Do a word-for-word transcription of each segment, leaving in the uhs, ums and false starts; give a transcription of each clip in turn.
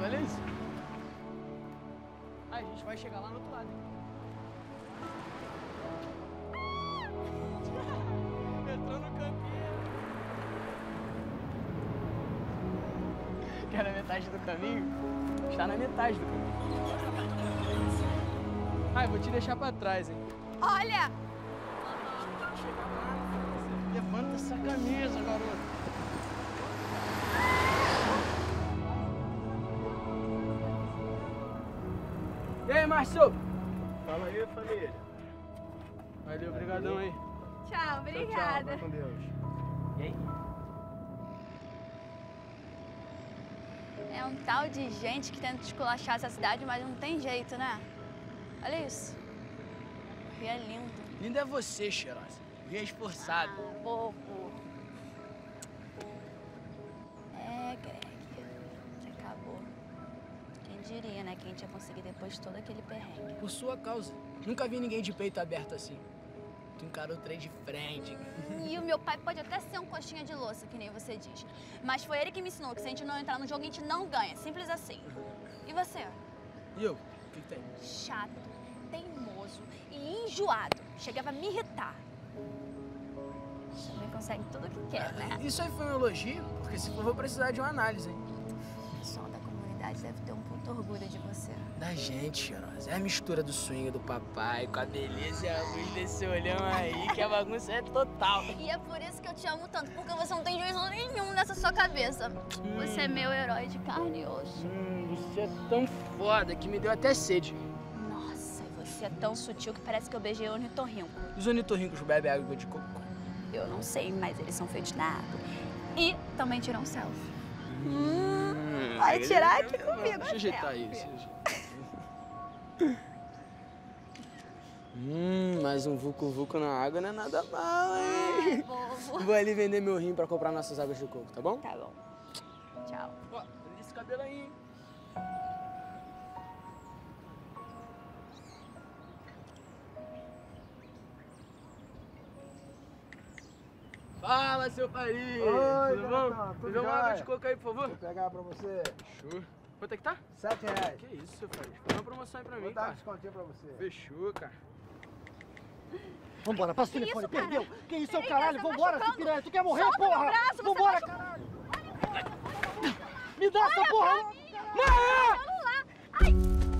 olha isso. Ah, a gente vai chegar lá no outro lado. Entrou no canteiro. Quer na metade do caminho? Está na metade do caminho. Ah, eu vou te deixar pra trás, hein. Olha! Levanta essa camisa, garoto. E aí, Márcio? Fala aí, família. Valeu, obrigadão aí. Tchau, obrigada. Tchau, vai com Deus. E aí? É um tal de gente que tenta esculachar essa cidade, mas não tem jeito, né? Olha isso. O Rio é lindo. Lindo é você, cheirosa. O Rio é esforçado. Ah, bobo. É, Greg. Você acabou. Quem diria, né, que a gente ia conseguir depois de todo aquele perrengue. Por sua causa. Nunca vi ninguém de peito aberto assim. Tu encarou o trem de frente. E o meu pai pode até ser um coxinha de louça, que nem você diz. Mas foi ele que me ensinou que se a gente não entrar no jogo, a gente não ganha. Simples assim. E você? E eu? O que, que tem? Chato, teimoso e enjoado. Chegava a me irritar. Você também consegue tudo o que quer, né? Isso aí foi um elogio? Porque se for, vou precisar de uma análise, hein? O pessoal da comunidade deve ter um puto orgulho de você. Da gente, cheirosa. É a mistura do swing do papai com a beleza e a luz desse olhão aí, que a bagunça é total. E é por isso que eu te amo tanto, porque você não tem juízo nenhum nessa sua cabeça. Hum. Você é meu herói de carne e osso. Hum, você é tão foda que me deu até sede. Nossa, você é tão sutil que parece que eu beijei o ornitorrinco. Os ornitorrincos bebem água de coco? Eu não sei, mas eles são feitos na água. E também tiram selfie. Hum, hum, vai tirar aqui comigo. Deixa eu ajeitar isso. Hum, mas um vucu-vucu na água não é nada mal, hein? Ai, vou ali vender meu rim pra comprar nossas águas de coco, tá bom? Tá bom. Tchau. Ó, prende esse cabelo aí, hein? Fala, seu Paris! Oi, tudo bom? Jonathan, tudo Me dá uma água jóia? de coco aí, por favor. Vou pegar pra você. Fechou. Quanto é que tá? Sete reais. Que isso, seu Paris? Faz uma promoção aí pra Vou mim, dar um cara. descontinho pra você. Fechou, cara. Vambora, passa o telefone, isso, cara? perdeu. Que isso, seu Peraí, caralho? você tá Vambora, machucando. seu piranha. Tu quer morrer, Solta porra? meu braço, você Vambora, tá caralho. Me dá essa porra. Mãe! Celular! Ai!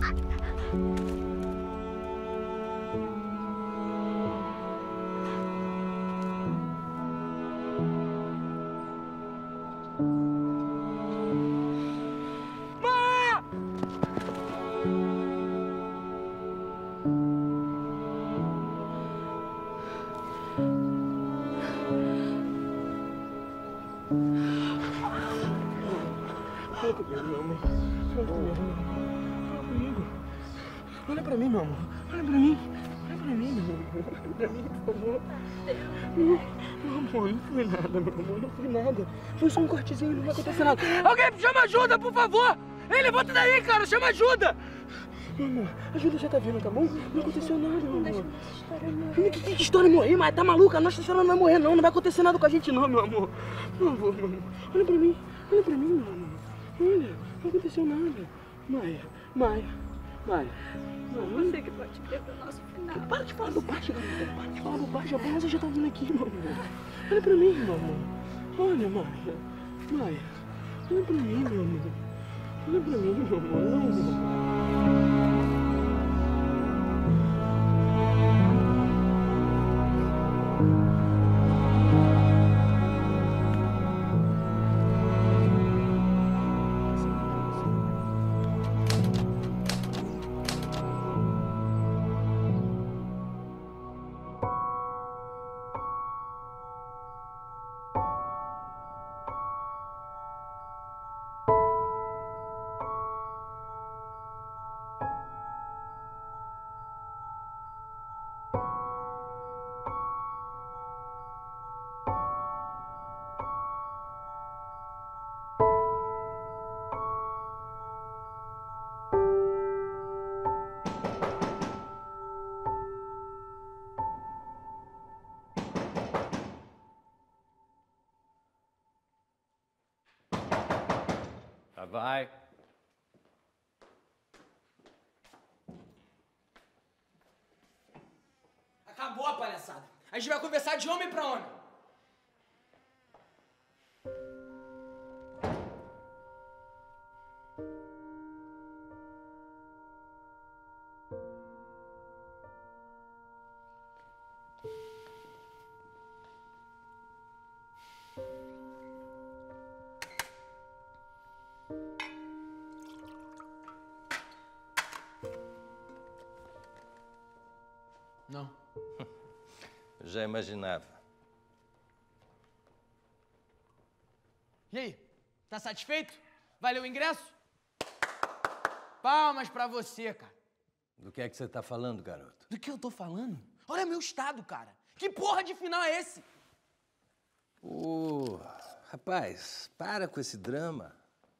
Fala comigo, meu amor. Fala comigo, meu amor. Fala comigo. Olha pra mim, meu amor. Olha pra mim. Olha pra mim, meu amor. Olha pra mim, por favor. Meu, meu amor, não foi nada, meu amor. Não foi nada. Foi só um cortezinho, não vai acontecer nada. Alguém chama ajuda, por favor. Ei, levanta daí, cara. Chama ajuda. Meu amor, a ajuda já tá vindo, tá bom? Não aconteceu nada, meu amor. Que, que, que história morrer, mas tá maluca? A nossa história não vai morrer, não. Não vai acontecer nada com a gente, não, meu amor. Por favor, meu amor. Olha pra mim. Olha pra mim, meu amor. Olha, não aconteceu nada. Maia, Maia, Maia. Você que pode ver o nosso final. Para de falar bobagem, garota. Para de falar bobagem. A bolsa já tá vindo aqui, meu amor. Olha pra mim, meu amor. Olha, Maia. Maia. Olha pra mim, meu amor. Olha pra mim, meu amor. Não, meu amor. Acabou a palhaçada. A gente vai conversar de homem pra homem. Não. Eu já imaginava. E aí, tá satisfeito? Valeu o ingresso? Palmas pra você, cara. Do que é que você tá falando, garoto? Do que eu tô falando? Olha meu estado, cara. Que porra de final é esse? Ô, rapaz, para com esse drama.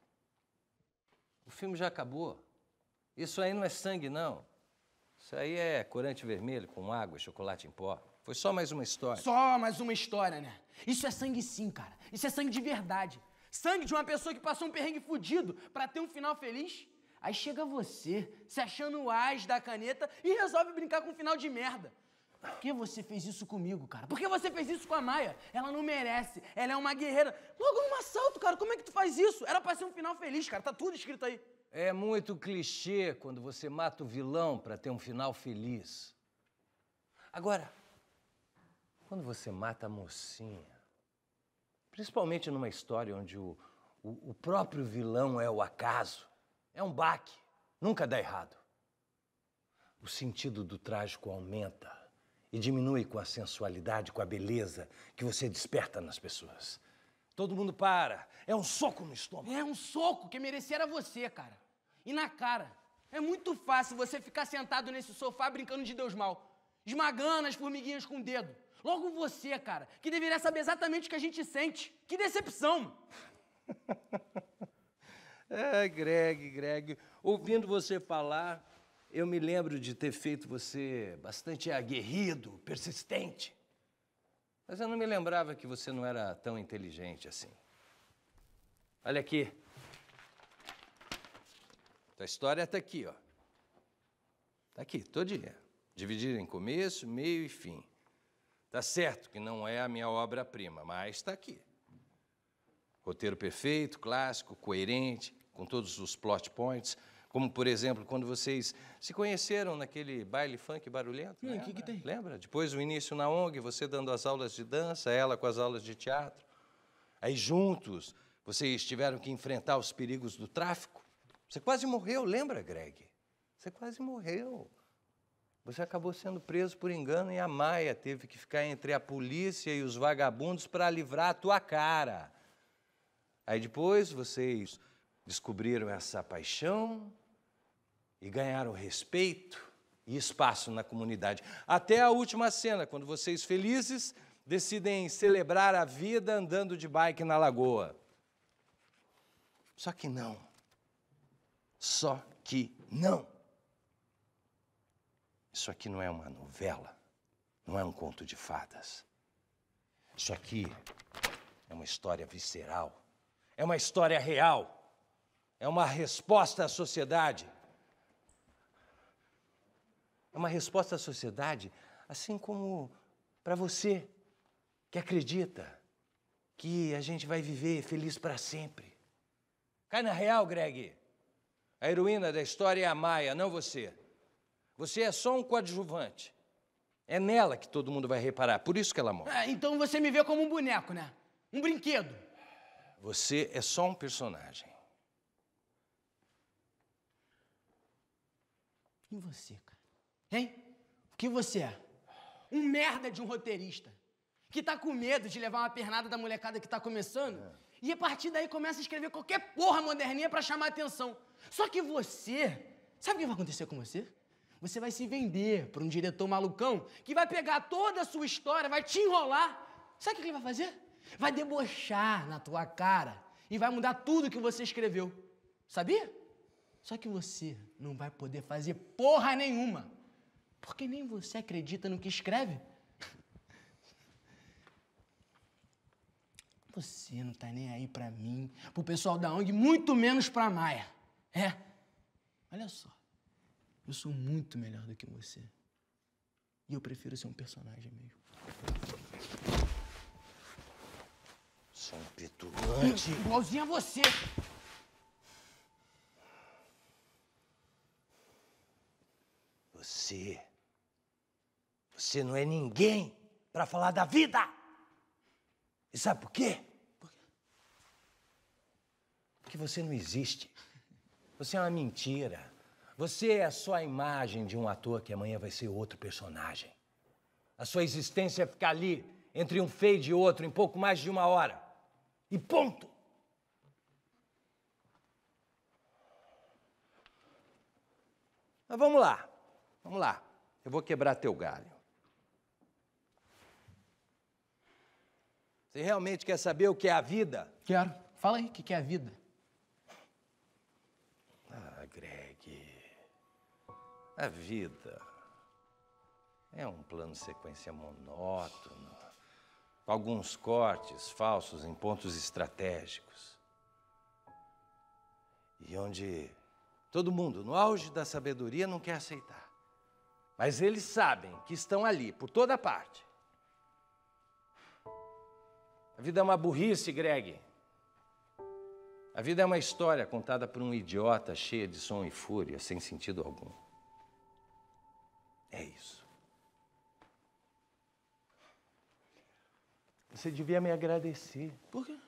O filme já acabou. Isso aí não é sangue, não. Isso aí é corante vermelho com água e chocolate em pó. Foi só mais uma história. Só mais uma história, né? Isso é sangue sim, cara. Isso é sangue de verdade. Sangue de uma pessoa que passou um perrengue fudido pra ter um final feliz. Aí chega você, se achando o as da caneta e resolve brincar com um final de merda. Por que você fez isso comigo, cara? Por que você fez isso com a Maia? Ela não merece. Ela é uma guerreira. Logo num assalto, cara. Como é que tu faz isso? Era pra ser um final feliz, cara. Tá tudo escrito aí. É muito clichê quando você mata o vilão para ter um final feliz. Agora, quando você mata a mocinha, principalmente numa história onde o, o, o próprio vilão é o acaso, é um baque, nunca dá errado. O sentido do trágico aumenta e diminui com a sensualidade, com a beleza que você desperta nas pessoas. Todo mundo para, é um soco no estômago. É um soco, que merecia era você, cara. E na cara. É muito fácil você ficar sentado nesse sofá brincando de Deus mal, esmagando as formiguinhas com o dedo. Logo você, cara, que deveria saber exatamente o que a gente sente. Que decepção! É, Greg, Greg, ouvindo você falar, eu me lembro de ter feito você bastante aguerrido, persistente. Mas eu não me lembrava que você não era tão inteligente assim. Olha aqui. A história tá aqui, ó. Tá aqui, todinha. Dividida em começo, meio e fim. Tá certo que não é a minha obra-prima, mas tá aqui. Roteiro perfeito, clássico, coerente, com todos os plot points. Como, por exemplo, quando vocês se conheceram naquele baile funk barulhento. Hum, o que que tem? Lembra? Depois o início na O N G, você dando as aulas de dança, ela com as aulas de teatro. Aí juntos, vocês tiveram que enfrentar os perigos do tráfico. Você quase morreu, lembra, Greg? Você quase morreu. Você acabou sendo preso por engano e a Maia teve que ficar entre a polícia e os vagabundos para livrar a tua cara. Aí depois vocês descobriram essa paixão e ganharam respeito e espaço na comunidade. Até a última cena, quando vocês felizes decidem celebrar a vida andando de bike na lagoa. Só que não. Só que não. Isso aqui não é uma novela, não é um conto de fadas. Isso aqui é uma história visceral, é uma história real, é uma resposta à sociedade. É uma resposta à sociedade, assim como para você que acredita que a gente vai viver feliz para sempre. Cai na real, Greg. A heroína da história é a Maia, não você. Você é só um coadjuvante. É nela que todo mundo vai reparar, por isso que ela morre. Ah, então você me vê como um boneco, né? Um brinquedo. Você é só um personagem. E você, cara? Hein? O que você é? Um merda de um roteirista. Que tá com medo de levar uma pernada da molecada que tá começando. É. E a partir daí começa a escrever qualquer porra moderninha pra chamar a atenção. Só que você... Sabe o que vai acontecer com você? Você vai se vender para um diretor malucão que vai pegar toda a sua história, vai te enrolar. Sabe o que ele vai fazer? Vai debochar na tua cara e vai mudar tudo que você escreveu. Sabia? Só que você não vai poder fazer porra nenhuma. Porque nem você acredita no que escreve. Você não tá nem aí pra mim, pro pessoal da O N G, muito menos pra Maia. É? Olha só. Eu sou muito melhor do que você. E eu prefiro ser um personagem mesmo. Sou um petulante. Igualzinho a você. Você... Você não é ninguém para falar da vida. E sabe por quê? Porque você não existe. Você é uma mentira. Você é só a imagem de um ator que amanhã vai ser outro personagem. A sua existência é ficar ali, entre um fade e outro, em pouco mais de uma hora. E ponto! Mas vamos lá, vamos lá. Eu vou quebrar teu galho. Você realmente quer saber o que é a vida? Quero. Fala aí, o que, que é a vida? Ah, Greg... A vida é um plano de sequência monótono, com alguns cortes falsos em pontos estratégicos. E onde todo mundo, no auge da sabedoria, não quer aceitar. Mas eles sabem que estão ali, por toda parte. A vida é uma burrice, Greg. A vida é uma história contada por um idiota cheia de som e fúria, sem sentido algum. É isso. Você devia me agradecer. Por quê?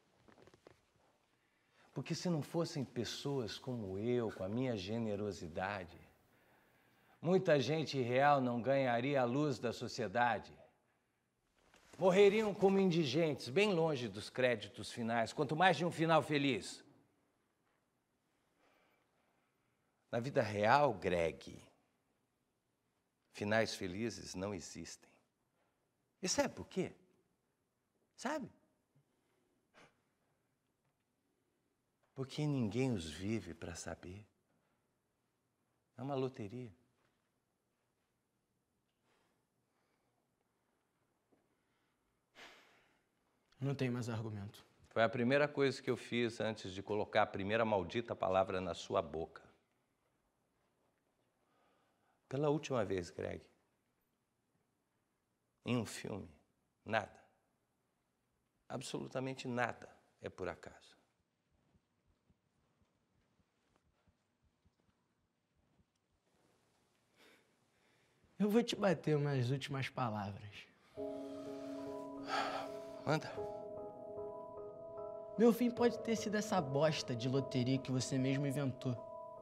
Porque se não fossem pessoas como eu, com a minha generosidade, muita gente real não ganharia a luz da sociedade. Morreriam como indigentes, bem longe dos créditos finais, quanto mais de um final feliz. Na vida real, Greg, finais felizes não existem. E sabe por quê? Sabe? Porque ninguém os vive para saber. É uma loteria. Não tem mais argumento. Foi a primeira coisa que eu fiz antes de colocar a primeira maldita palavra na sua boca. Pela última vez, Greg, em um filme, nada, absolutamente nada é por acaso. Eu vou te bater umas últimas palavras. Manda. Meu fim pode ter sido essa bosta de loteria que você mesmo inventou.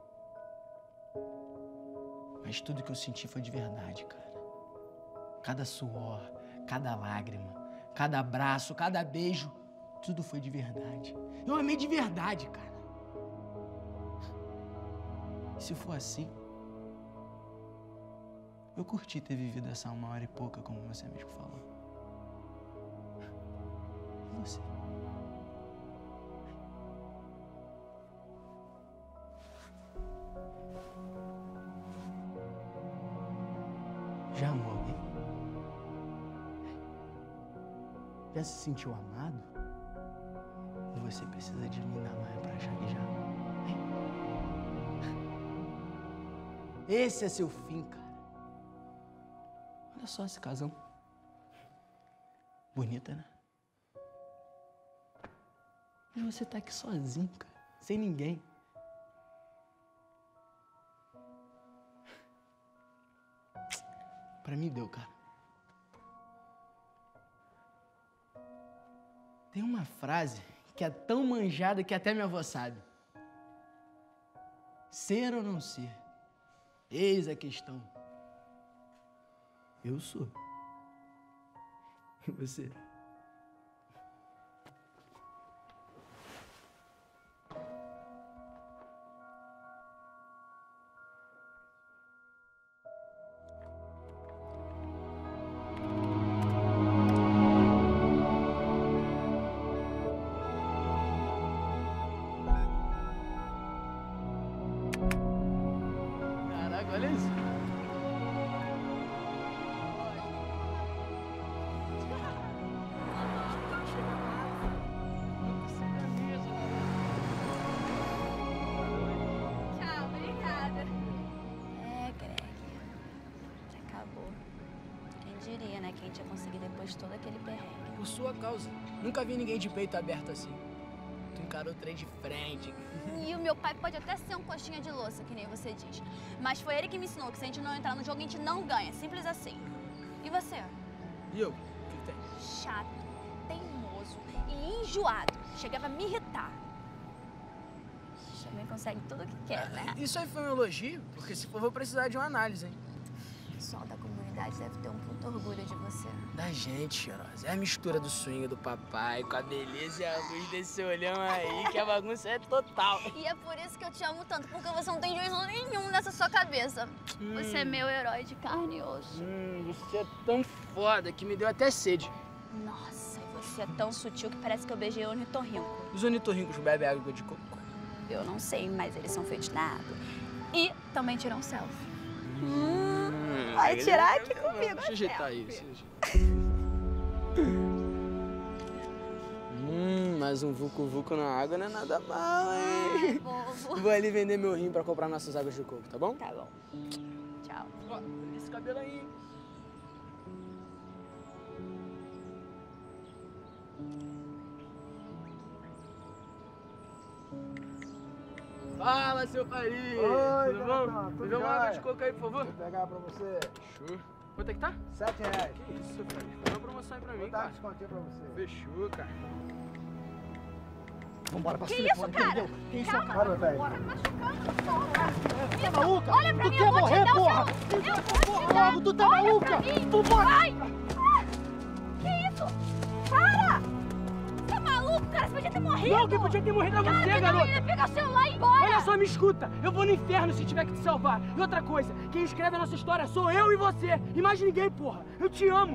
Mas tudo que eu senti foi de verdade, cara. Cada suor, cada lágrima, cada abraço, cada beijo, tudo foi de verdade. Eu amei de verdade, cara. E se for assim, eu curti ter vivido essa uma hora e pouca, como você mesmo falou. E você? Já amou alguém? Já se sentiu amado? Ou você precisa de mim na manhã pra achar que já amou? Esse é seu fim, cara. Olha só esse casão. Bonita, né? Mas você tá aqui sozinho, cara. Sem ninguém. Pra mim deu, cara. Tem uma frase que é tão manjada que até minha avó sabe. Ser ou não ser? Eis a questão. Eu sou. E você? Caraca, olha isso. Tchau, obrigada. É, Greg. Acabou. diria, né, que a gente ia conseguir depois de todo aquele perrengue. Por sua causa. Nunca vi ninguém de peito aberto assim. Tu encarou o trem de frente. E o meu pai pode até ser um coxinha de louça, que nem você diz. Mas foi ele que me ensinou que se a gente não entrar no jogo, a gente não ganha. Simples assim. E você? E eu? O que, que tem? Chato, teimoso e enjoado. Chegava a me irritar. Você também consegue tudo o que quer, né? Isso aí foi um elogio? Porque se for, vou precisar de uma análise, hein? O pessoal da comunidade deve ter um puto orgulho de você. Da gente, cheirosa. É a mistura do swing do papai com a beleza e a luz desse olhão aí, que a bagunça é total. E é por isso que eu te amo tanto, porque você não tem juízo nenhum nessa sua cabeça. Hum. Você é meu herói de carne e osso. Hum, você é tão foda que me deu até sede. Nossa, você é tão sutil que parece que eu beijei o ornitorrinco. Os ornitorrincos bebem água de coco? Eu não sei, mas eles são feitos na água. E também tiram selfie. Hum, hum, vai tirar aqui comigo. Deixa eu ajeitar isso. Hum, mas um vucu-vucu na água não é nada mal, hein? É, bobo. Vou ali vender meu rim pra comprar nossas águas de coco, tá bom? Tá bom. Tchau. Ó, esse cabelo aí. Fala, seu Paris! Oi, tudo Gabriel, bom? tudo Me dá uma água jóia? de coco aí, por favor. Vou pegar pra você. Fechou. Quanto é que tá? Sete reais. Que isso, seu Paris? Dá uma promoção aí pra Vou mim, dar um cara. descontinho pra você. Fechou, cara. Vambora, pra Que telefone, isso, cara? entendeu? Que isso, Calma, cara, meu velho? Tá machucando, porra. Tá maluca? Olha pra tu mim, quer eu vou te morrer, dar o porra? seu- eu vou te dar. Logo, tu tá Olha maluca? pra mim. Vambora! Ai! Ah! Que isso? Para! Você tá maluco, cara? Você podia ter morrido. Não, quem podia ter morrido é Cara, você, não, garota! ele ia pegar o celular e ir embora. Olha só, me escuta! Eu vou no inferno se tiver que te salvar. E outra coisa, quem escreve a nossa história sou eu e você. E mais ninguém, porra. Eu te amo.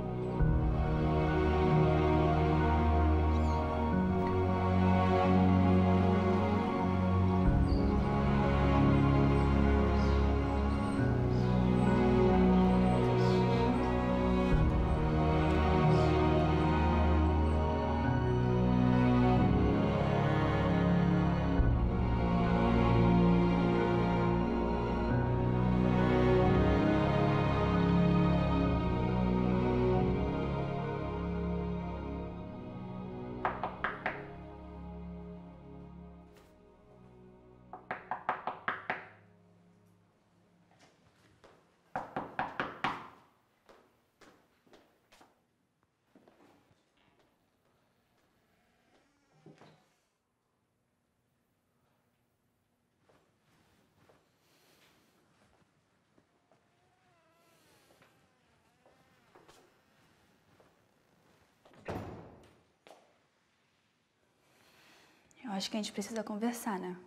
Eu acho que a gente precisa conversar, né?